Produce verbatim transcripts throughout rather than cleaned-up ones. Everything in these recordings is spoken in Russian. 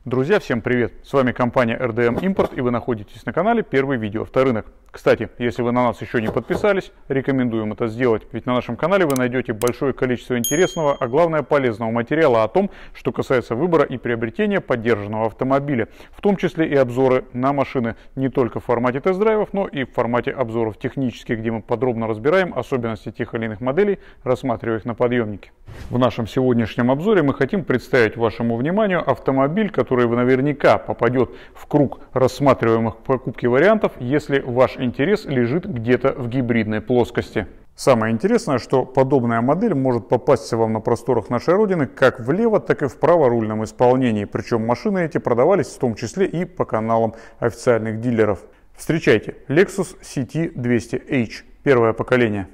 Друзья, всем привет! С вами компания эр дэ эм Import, и вы находитесь на канале Первый видеоавторынок. Кстати, если вы на нас еще не подписались, рекомендуем это сделать, ведь на нашем канале вы найдете большое количество интересного, а главное полезного материала о том, что касается выбора и приобретения поддержанного автомобиля, в том числе и обзоры на машины не только в формате тест-драйвов, но и в формате обзоров технических, где мы подробно разбираем особенности тех или иных моделей, рассматривая их на подъемнике. В нашем сегодняшнем обзоре мы хотим представить вашему вниманию автомобиль, который вы наверняка попадет в круг рассматриваемых покупки вариантов, если ваш интерес лежит где-то в гибридной плоскости. Самое интересное, что подобная модель может попасться вам на просторах нашей родины как в лево, так и в праворульном исполнении. Причем машины эти продавались в том числе и по каналам официальных дилеров. Встречайте, Lexus си ти двести эйч, первое поколение.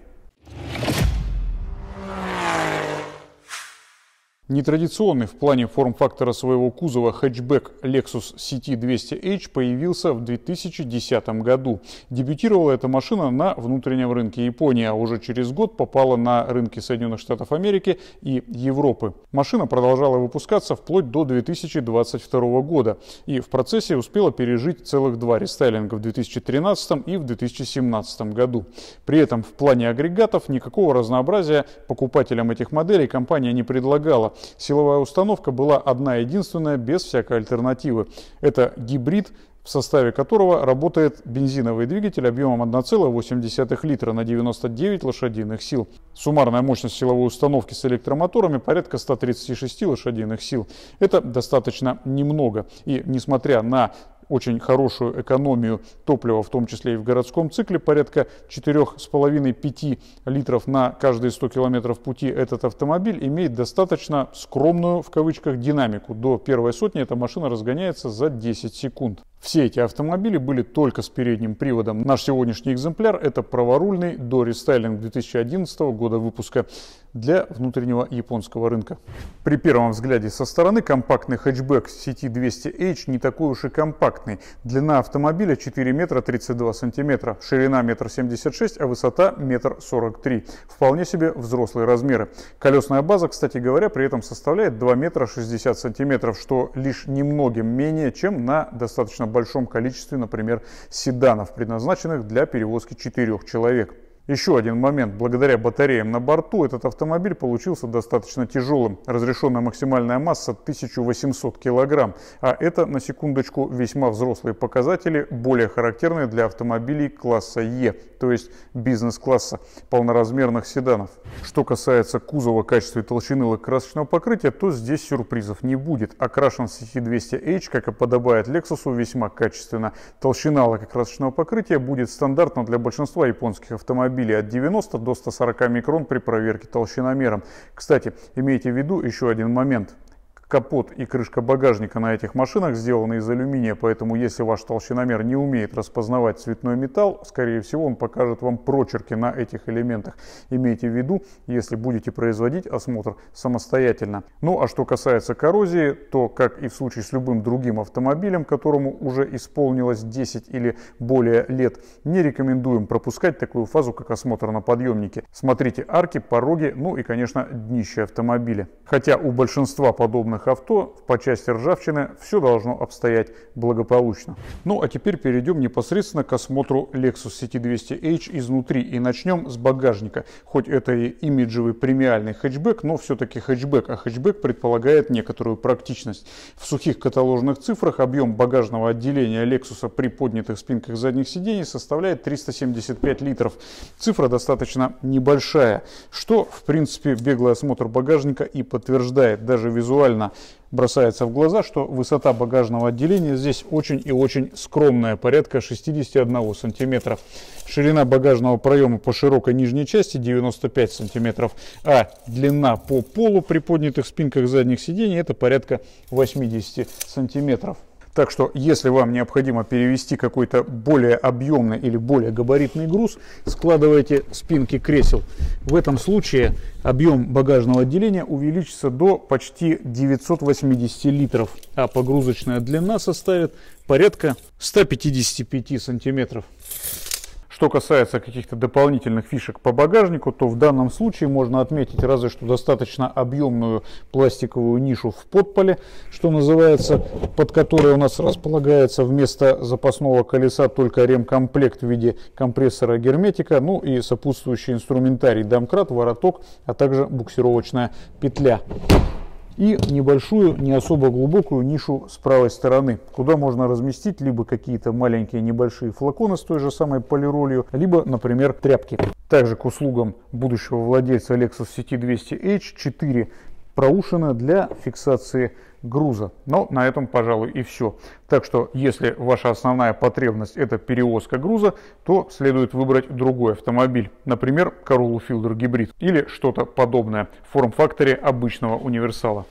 Нетрадиционный в плане форм-фактора своего кузова хэтчбэк Lexus си ти двести эйч появился в две тысячи десятом году. Дебютировала эта машина на внутреннем рынке Японии, а уже через год попала на рынки Соединенных Штатов Америки и Европы. Машина продолжала выпускаться вплоть до две тысячи двадцать второго года и в процессе успела пережить целых два рестайлинга в две тысячи тринадцатом и в две тысячи семнадцатом году. При этом в плане агрегатов никакого разнообразия покупателям этих моделей компания не предлагала. Силовая установка была одна единственная, без всякой альтернативы. Это гибрид, в составе которого работает бензиновый двигатель объемом одна целая восемь десятых литра на девяносто девять лошадиных сил. Суммарная мощность силовой установки с электромоторами порядка ста тридцати шести лошадиных сил. Это достаточно немного. И несмотря на очень хорошую экономию топлива, в том числе и в городском цикле, порядка четырёх с половиной — пяти литров на каждые сто километров пути, этот автомобиль имеет достаточно скромную, в кавычках, динамику. До первой сотни эта машина разгоняется за десять секунд. Все эти автомобили были только с передним приводом. Наш сегодняшний экземпляр — это праворульный до рестайлинг две тысячи одиннадцатого года выпуска для внутреннего японского рынка. При первом взгляде со стороны компактный хэтчбэк си ти двести эйч не такой уж и компактный. Длина автомобиля четыре метра тридцать два сантиметра, ширина метр семьдесят шесть, а высота метр сорок три. Вполне себе взрослые размеры. Колесная база, кстати говоря, при этом составляет два метра шестьдесят сантиметров, что лишь немногим менее, чем на достаточно большом количестве, например, седанов, предназначенных для перевозки четырех человек. Еще один момент. Благодаря батареям на борту этот автомобиль получился достаточно тяжелым. Разрешенная максимальная масса тысяча восемьсот килограмм. А это, на секундочку, весьма взрослые показатели, более характерные для автомобилей класса Е, то есть бизнес-класса полноразмерных седанов. Что касается кузова, качества и толщины лакокрасочного покрытия, то здесь сюрпризов не будет. Окрашен си ти двести эйч, как и подобает Lexus, весьма качественно. Толщина лакокрасочного покрытия будет стандартна для большинства японских автомобилей от девяноста до ста сорока микрон при проверке толщиномером. Кстати, имейте в виду еще один момент. Капот и крышка багажника на этих машинах сделаны из алюминия, поэтому если ваш толщиномер не умеет распознавать цветной металл, скорее всего он покажет вам прочерки на этих элементах. Имейте в виду, если будете производить осмотр самостоятельно. Ну а что касается коррозии, то, как и в случае с любым другим автомобилем, которому уже исполнилось десять или более лет, не рекомендуем пропускать такую фазу, как осмотр на подъемнике. Смотрите арки, пороги, ну и, конечно, днище автомобиля. Хотя у большинства подобных авто по части ржавчины все должно обстоять благополучно. Ну а теперь перейдем непосредственно к осмотру Lexus си ти двести эйч изнутри и начнем с багажника. Хоть это и имиджевый премиальный хэтчбэк, но все-таки хэтчбэк, а хэтчбэк предполагает некоторую практичность. В сухих каталожных цифрах объем багажного отделения Lexus при поднятых спинках задних сидений составляет триста семьдесят пять литров. Цифра достаточно небольшая, что в принципе беглый осмотр багажника и подтверждает. Даже визуально бросается в глаза, что высота багажного отделения здесь очень и очень скромная, порядка шестидесяти одного сантиметра. Ширина багажного проема по широкой нижней части девяносто пять сантиметров, а длина по полу при поднятых спинках задних сидений это порядка восьмидесяти сантиметров. Так что, если вам необходимо перевести какой-то более объемный или более габаритный груз, складывайте спинки кресел. В этом случае объем багажного отделения увеличится до почти девятисот восьмидесяти литров, а погрузочная длина составит порядка ста пятидесяти пяти сантиметров. Что касается каких-то дополнительных фишек по багажнику, то в данном случае можно отметить разве что достаточно объемную пластиковую нишу в подполе, что называется, под которой у нас располагается вместо запасного колеса только ремкомплект в виде компрессора герметика, ну и сопутствующий инструментарий: домкрат, вороток, а также буксировочная петля. И небольшую, не особо глубокую нишу с правой стороны, куда можно разместить либо какие-то маленькие небольшие флаконы с той же самой полиролью, либо, например, тряпки. Также к услугам будущего владельца Lexus си ти двести эйч четыре проушина для фиксации груза. Но на этом, пожалуй, и все. Так что, если ваша основная потребность — это перевозка груза, то следует выбрать другой автомобиль. Например, Corolla Fielder Hybrid или что-то подобное в форм-факторе обычного универсала.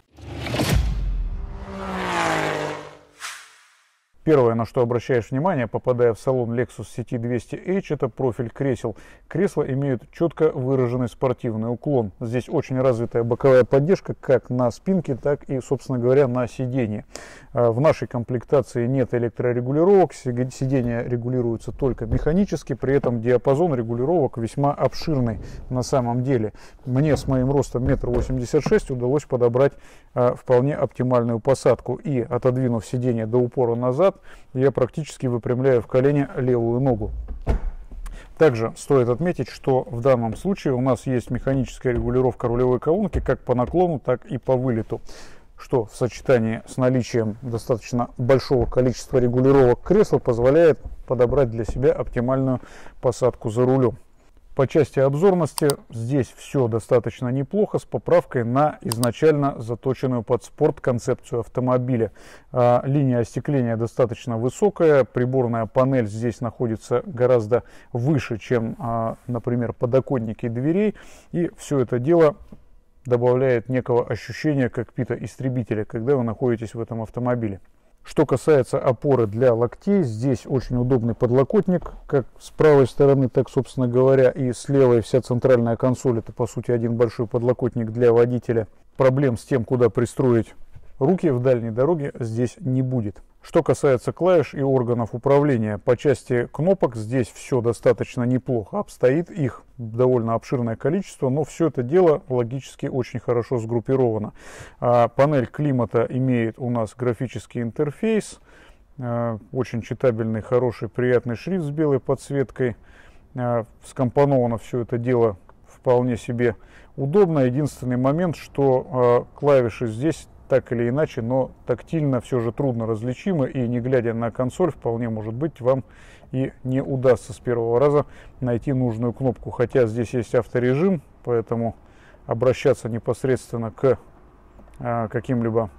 Первое, на что обращаешь внимание, попадая в салон Lexus си ти двести эйч, это профиль кресел. Кресла имеют четко выраженный спортивный уклон. Здесь очень развитая боковая поддержка как на спинке, так и, собственно говоря, на сиденье. В нашей комплектации нет электрорегулировок, сиденья регулируются только механически, при этом диапазон регулировок весьма обширный на самом деле. Мне с моим ростом метр восемьдесят шесть удалось подобрать вполне оптимальную посадку, и, отодвинув сиденье до упора назад, я практически выпрямляю в колене левую ногу. Также стоит отметить, что в данном случае у нас есть механическая регулировка рулевой колонки как по наклону, так и по вылету, что в сочетании с наличием достаточно большого количества регулировок кресла позволяет подобрать для себя оптимальную посадку за рулем. По части обзорности здесь все достаточно неплохо, с поправкой на изначально заточенную под спорт концепцию автомобиля. А, линия остекления достаточно высокая, приборная панель здесь находится гораздо выше, чем, а, например, подоконники дверей, и все это дело добавляет некого ощущения кокпита истребителя, когда вы находитесь в этом автомобиле. Что касается опоры для локтей, здесь очень удобный подлокотник, как с правой стороны, так, собственно говоря, и с левой. Вся центральная консоль — это, по сути, один большой подлокотник для водителя. Проблем с тем, куда пристроить руки в дальней дороге, здесь не будет. Что касается клавиш и органов управления, по части кнопок здесь все достаточно неплохо обстоит, их довольно обширное количество, но все это дело логически очень хорошо сгруппировано. А, панель климата имеет у нас графический интерфейс, а, очень читабельный, хороший, приятный шрифт с белой подсветкой, а, скомпоновано все это дело вполне себе удобно. Единственный момент, что а, клавиши здесь так или иначе, но тактильно все же трудно различимы, и не глядя на консоль, вполне может быть, вам и не удастся с первого раза найти нужную кнопку. Хотя здесь есть авторежим, поэтому обращаться непосредственно к а, каким-либо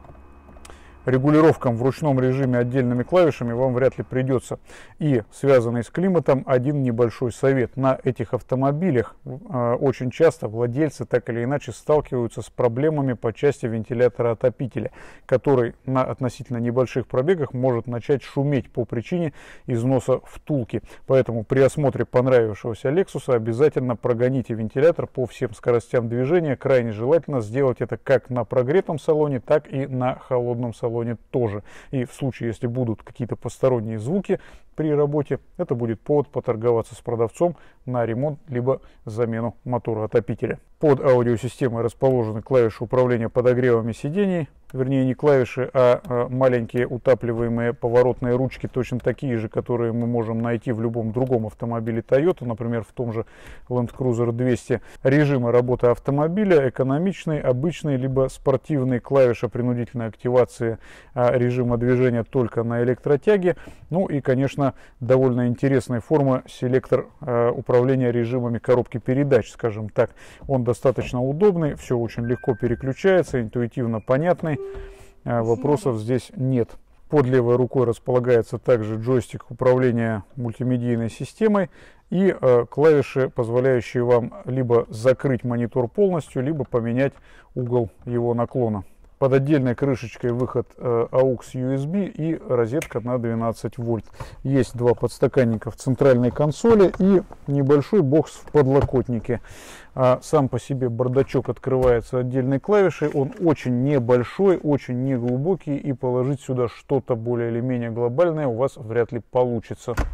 регулировкам в ручном режиме отдельными клавишами вам вряд ли придется. И связанный с климатом один небольшой совет. На этих автомобилях э, очень часто владельцы так или иначе сталкиваются с проблемами по части вентилятора-отопителя, который на относительно небольших пробегах может начать шуметь по причине износа втулки. Поэтому при осмотре понравившегося Lexus обязательно прогоните вентилятор по всем скоростям движения. Крайне желательно сделать это как на прогретом салоне, так и на холодном салоне тоже. И в случае, если будут какие-то посторонние звуки при работе, это будет повод поторговаться с продавцом на ремонт либо замену мотора отопителя. Под аудиосистемой расположены клавиши управления подогревами сидений, вернее не клавиши, а маленькие утапливаемые поворотные ручки, точно такие же, которые мы можем найти в любом другом автомобиле Toyota, например, в том же Land Cruiser двести. Режимы работы автомобиля: экономичный, обычный, либо спортивный. Клавиша принудительной активации режима движения только на электротяге. Ну и, конечно, довольно интересной формы селектор управления режимами коробки передач, скажем так. Он достаточно удобный, все очень легко переключается, интуитивно понятный, вопросов здесь нет. Под левой рукой располагается также джойстик управления мультимедийной системой и э, клавиши, позволяющие вам либо закрыть монитор полностью, либо поменять угол его наклона. Под отдельной крышечкой выход э, аукс ю эс би и розетка на двенадцать вольт. Есть два подстаканника в центральной консоли и небольшой бокс в подлокотнике. А сам по себе бардачок открывается отдельной клавишей. Он очень небольшой, очень неглубокий, и положить сюда что-то более или менее глобальное у вас вряд ли получится.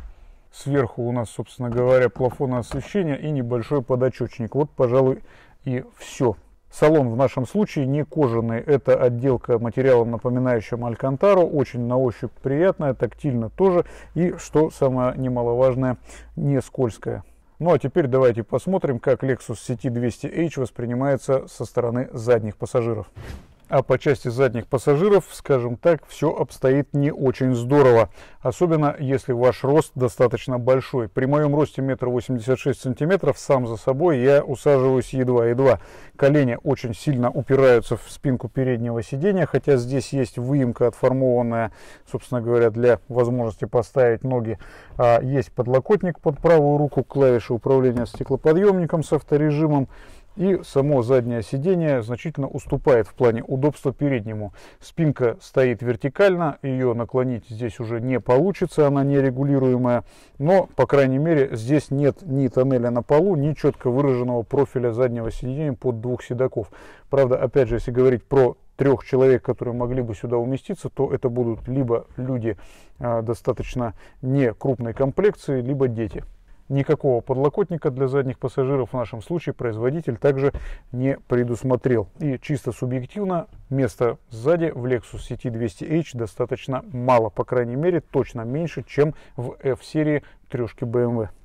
Сверху у нас, собственно говоря, плафон освещения и небольшой подочечник. Вот, пожалуй, и все. Салон в нашем случае не кожаный, это отделка материалом, напоминающим алькантару, очень на ощупь приятная, тактильно тоже, и, что самое немаловажное, не скользкая. Ну а теперь давайте посмотрим, как Lexus си ти двести эйч воспринимается со стороны задних пассажиров. А по части задних пассажиров, скажем так, все обстоит не очень здорово. Особенно, если ваш рост достаточно большой. При моем росте метр восемьдесят шесть сантиметров, сам за собой я усаживаюсь едва-едва. Колени очень сильно упираются в спинку переднего сидения, хотя здесь есть выемка, отформованная, собственно говоря, для возможности поставить ноги. А есть подлокотник под правую руку, клавиши управления стеклоподъемником с авторежимом. И само заднее сиденье значительно уступает в плане удобства переднему. Спинка стоит вертикально, ее наклонить здесь уже не получится, она нерегулируемая. Но, по крайней мере, здесь нет ни тоннеля на полу, ни четко выраженного профиля заднего сиденья под двух седаков. Правда, опять же, если говорить про трех человек, которые могли бы сюда уместиться, то это будут либо люди а, достаточно не крупной комплекции, либо дети. Никакого подлокотника для задних пассажиров в нашем случае производитель также не предусмотрел. И чисто субъективно места сзади в Lexus си ти двести эйч достаточно мало, по крайней мере точно меньше, чем в F-серии трешки бэ эм вэ.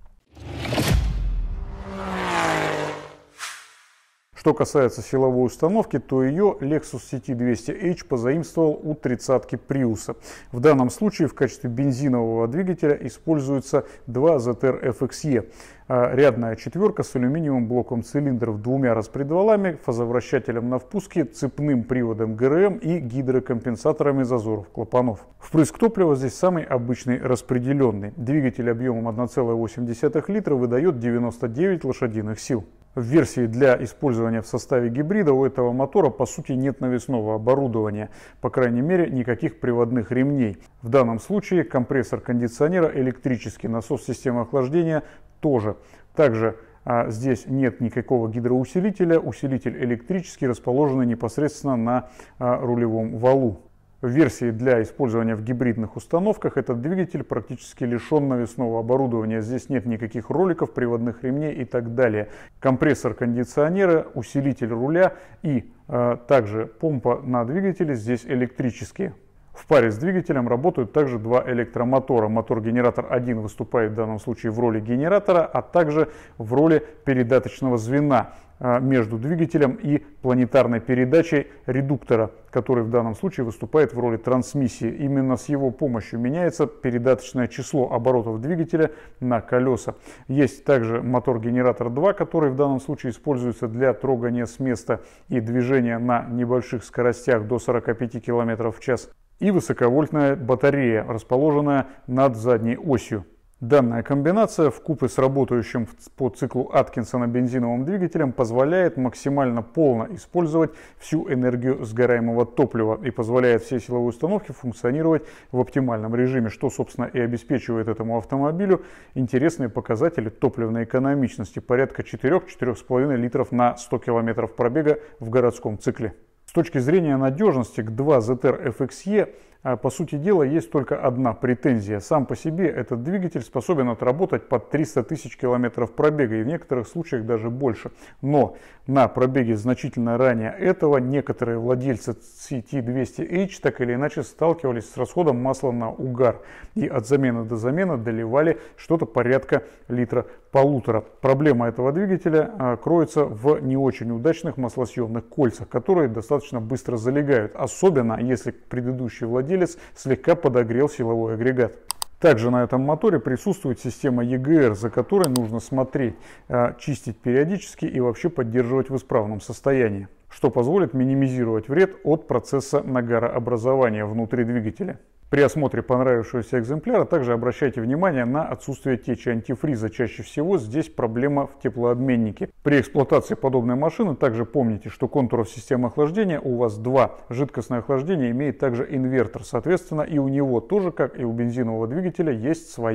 Что касается силовой установки, то ее Lexus си ти двести эйч позаимствовал у тридцатки Prius. В данном случае в качестве бензинового двигателя используется два зет эр эф икс и. Рядная четверка с алюминиевым блоком цилиндров, двумя распредвалами, фазовращателем на впуске, цепным приводом гэ эр эм и гидрокомпенсаторами зазоров клапанов. Впрыск топлива здесь самый обычный распределенный. Двигатель объемом одна целая восемь десятых литра выдает девяносто девять лошадиных сил. В версии для использования в составе гибрида у этого мотора по сути нет навесного оборудования, по крайней мере никаких приводных ремней. В данном случае компрессор кондиционера электрический, насос системы охлаждения тоже. Также а, здесь нет никакого гидроусилителя, усилитель электрический, расположенный непосредственно на а, рулевом валу. В версии для использования в гибридных установках этот двигатель практически лишен навесного оборудования. Здесь нет никаких роликов, приводных ремней и так далее. Компрессор кондиционера, усилитель руля и э, также помпа на двигателе здесь электрические. В паре с двигателем работают также два электромотора. Мотор-генератор один выступает в данном случае в роли генератора, а также в роли передаточного звена между двигателем и планетарной передачей редуктора, который в данном случае выступает в роли трансмиссии. Именно с его помощью меняется передаточное число оборотов двигателя на колеса. Есть также мотор-генератор два, который в данном случае используется для трогания с места и движения на небольших скоростях до сорока пяти километров в час. И высоковольтная батарея, расположенная над задней осью. Данная комбинация вкупе с работающим по циклу Аткинсона бензиновым двигателем позволяет максимально полно использовать всю энергию сгораемого топлива и позволяет всей силовой установке функционировать в оптимальном режиме, что, собственно, и обеспечивает этому автомобилю интересные показатели топливной экономичности, порядка четырёх-четырёх с половиной литров на сто километров пробега в городском цикле. С точки зрения надежности к два зет эр эф икс и, по сути дела, есть только одна претензия. Сам по себе этот двигатель способен отработать под триста тысяч километров пробега и в некоторых случаях даже больше. Но на пробеге значительно ранее этого некоторые владельцы си ти двести эйч так или иначе сталкивались с расходом масла на угар и от замены до замены доливали что-то порядка литра полутора. Проблема этого двигателя а, кроется в не очень удачных маслосъемных кольцах, которые достаточно быстро залегают, особенно если предыдущий владелец слегка подогрел силовой агрегат. Также на этом моторе присутствует система и джи эр, за которой нужно смотреть, чистить периодически и вообще поддерживать в исправном состоянии, что позволит минимизировать вред от процесса нагарообразования внутри двигателя. При осмотре понравившегося экземпляра также обращайте внимание на отсутствие течи антифриза. Чаще всего здесь проблема в теплообменнике. При эксплуатации подобной машины также помните, что контуров системы охлаждения у вас два. Жидкостное охлаждение имеет также инвертор. Соответственно, и у него тоже, как и у бензинового двигателя, есть своя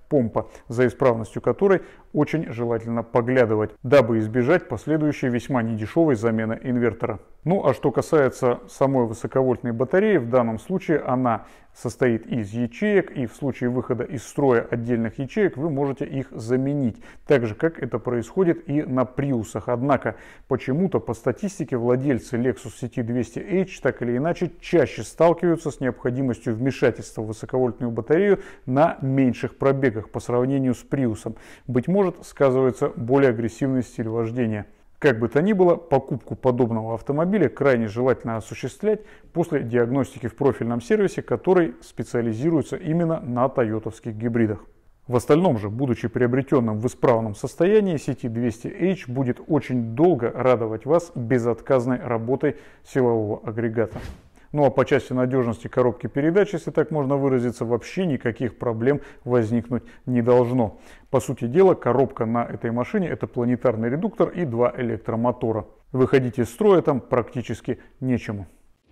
помпа, за исправностью которой очень желательно поглядывать, дабы избежать последующей весьма недешевой замены инвертора. Ну а что касается самой высоковольтной батареи, в данном случае она состоит из ячеек, и в случае выхода из строя отдельных ячеек вы можете их заменить, так же как это происходит и на приусах. Однако почему-то по статистике владельцы Lexus си ти двести эйч так или иначе чаще сталкиваются с необходимостью вмешательства в высоковольтную батарею на меньших пробегах по сравнению с приусом. Быть может, сказывается более агрессивный стиль вождения. Как бы то ни было, покупку подобного автомобиля крайне желательно осуществлять после диагностики в профильном сервисе, который специализируется именно на тойотовских гибридах. В остальном же, будучи приобретенным в исправном состоянии, си ти двести эйч будет очень долго радовать вас безотказной работой силового агрегата. Ну а по части надежности коробки передач, если так можно выразиться, вообще никаких проблем возникнуть не должно. По сути дела, коробка на этой машине — это планетарный редуктор и два электромотора. Выходить из строя там практически нечему.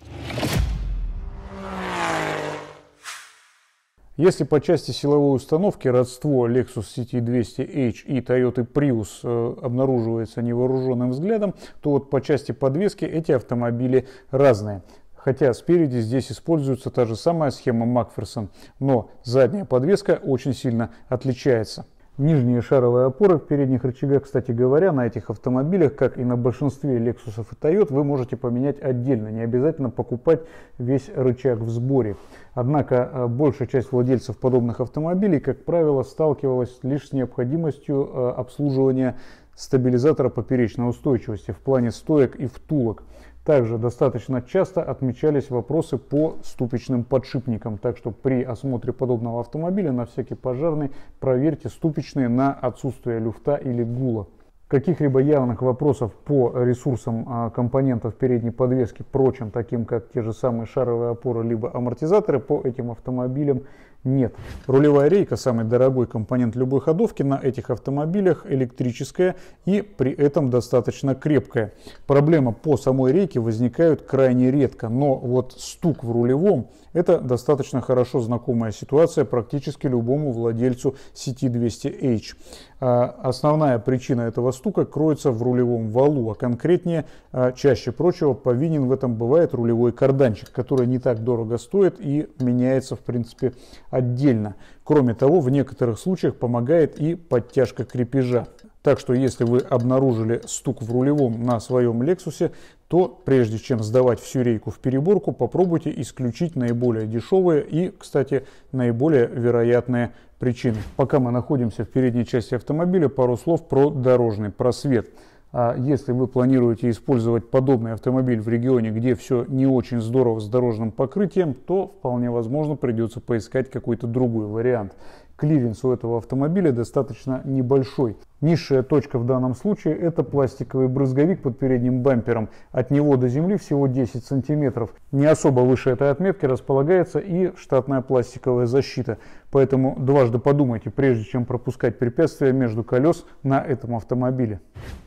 Если по части силовой установки родство Lexus си ти двести эйч и Toyota Prius э, обнаруживается невооруженным взглядом, то вот по части подвески эти автомобили разные. Хотя спереди здесь используется та же самая схема Макферсон, но задняя подвеска очень сильно отличается. Нижние шаровые опоры в передних рычагах, кстати говоря, на этих автомобилях, как и на большинстве Lexus и Toyota, вы можете поменять отдельно, не обязательно покупать весь рычаг в сборе. Однако большая часть владельцев подобных автомобилей, как правило, сталкивалась лишь с необходимостью обслуживания стабилизатора поперечной устойчивости в плане стоек и втулок. Также достаточно часто отмечались вопросы по ступичным подшипникам, так что при осмотре подобного автомобиля на всякий пожарный проверьте ступичные на отсутствие люфта или гула. Каких-либо явных вопросов по ресурсам компонентов передней подвески, прочим, таким как те же самые шаровые опоры либо амортизаторы, по этим автомобилям нет. Рулевая рейка, самый дорогой компонент любой ходовки, на этих автомобилях электрическая и при этом достаточно крепкая. Проблема по самой рейке возникают крайне редко, но вот стук в рулевом — это достаточно хорошо знакомая ситуация практически любому владельцу си ти двести эйч. Основная причина этого стука кроется в рулевом валу, а конкретнее, чаще прочего, повинен в этом бывает рулевой карданчик, который не так дорого стоит и меняется в принципе отдельно. Кроме того, в некоторых случаях помогает и подтяжка крепежа. Так что если вы обнаружили стук в рулевом на своем Lexus, то прежде чем сдавать всю рейку в переборку, попробуйте исключить наиболее дешевые и, кстати, наиболее вероятные причины. Пока мы находимся в передней части автомобиля, пару слов про дорожный просвет. А если вы планируете использовать подобный автомобиль в регионе, где все не очень здорово с дорожным покрытием, то вполне возможно придется поискать какой-то другой вариант. Клиренс у этого автомобиля достаточно небольшой. Низшая точка в данном случае — это пластиковый брызговик под передним бампером. От него до земли всего десять сантиметров. Не особо выше этой отметки располагается и штатная пластиковая защита. Поэтому дважды подумайте, прежде чем пропускать препятствия между колес на этом автомобиле.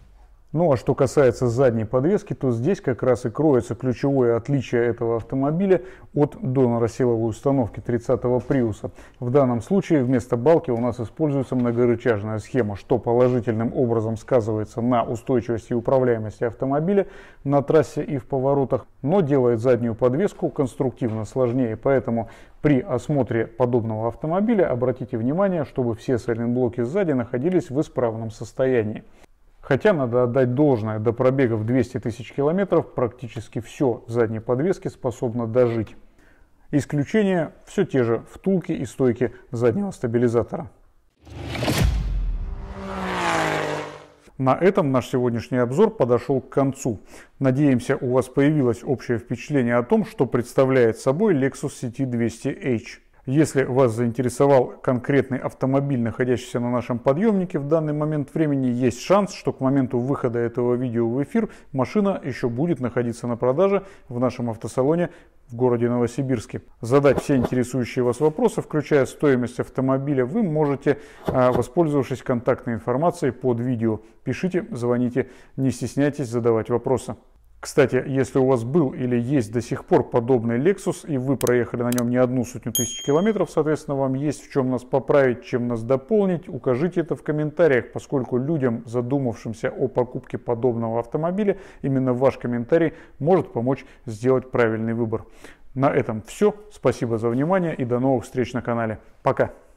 Ну а что касается задней подвески, то здесь как раз и кроется ключевое отличие этого автомобиля от донора силовой установки тридцатого Приуса. В данном случае вместо балки у нас используется многорычажная схема, что положительным образом сказывается на устойчивости и управляемости автомобиля на трассе и в поворотах, но делает заднюю подвеску конструктивно сложнее. Поэтому при осмотре подобного автомобиля обратите внимание, чтобы все сайлентблоки сзади находились в исправном состоянии. Хотя надо отдать должное, до пробега в двести тысяч километров практически все в задней подвеске способно дожить. Исключение все те же втулки и стойки заднего стабилизатора. На этом наш сегодняшний обзор подошел к концу. Надеемся, у вас появилось общее впечатление о том, что представляет собой Lexus си ти двести эйч. Если вас заинтересовал конкретный автомобиль, находящийся на нашем подъемнике в данный момент времени, есть шанс, что к моменту выхода этого видео в эфир машина еще будет находиться на продаже в нашем автосалоне в городе Новосибирске. Задать все интересующие вас вопросы, включая стоимость автомобиля, вы можете, воспользовавшись контактной информацией под видео. Пишите, звоните, не стесняйтесь задавать вопросы. Кстати, если у вас был или есть до сих пор подобный Lexus, и вы проехали на нем не одну сотню тысяч километров, соответственно, вам есть в чем нас поправить, чем нас дополнить, укажите это в комментариях, поскольку людям, задумавшимся о покупке подобного автомобиля, именно ваш комментарий может помочь сделать правильный выбор. На этом все. Спасибо за внимание и до новых встреч на канале. Пока!